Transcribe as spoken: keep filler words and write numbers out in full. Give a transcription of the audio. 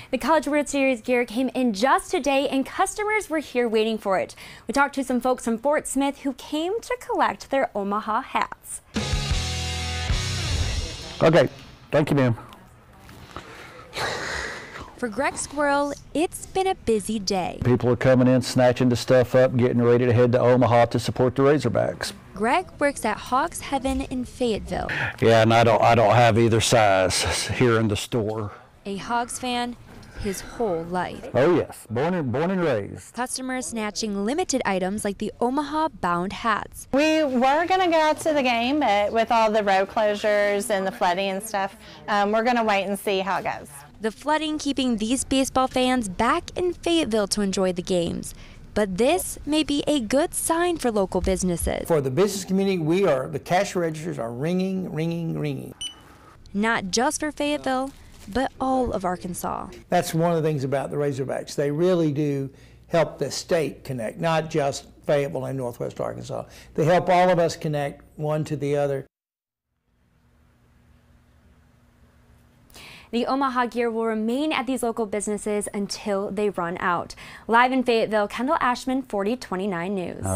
The College World Series gear came in just today and customers were here waiting for it. We talked to some folks from Fort Smith who came to collect their Omaha hats. Okay, thank you, ma'am. For Greg Squirrel, it's been a busy day. People are coming in, snatching the stuff up, getting ready to head to Omaha to support the Razorbacks. Greg works at Hogs Heaven in Fayetteville. Yeah, and I don't, I don't have either size here in the store. A Hogs fan his whole life. Oh yes, born and, born and raised. Customers snatching limited items like the Omaha bound hats. We were going to go out to the game, but with all the road closures and the flooding and stuff, um, we're going to wait and see how it goes. The flooding keeping these baseball fans back in Fayetteville to enjoy the games. But this may be a good sign for local businesses. For the business community, we are, the cash registers are ringing, ringing, ringing. Not just for Fayetteville, but all of Arkansas. That's one of the things about the Razorbacks. They really do help the state connect, not just Fayetteville and Northwest Arkansas. They help all of us connect one to the other. The Omaha gear will remain at these local businesses until they run out. Live in Fayetteville, Kendall Ashman, forty twenty-nine News.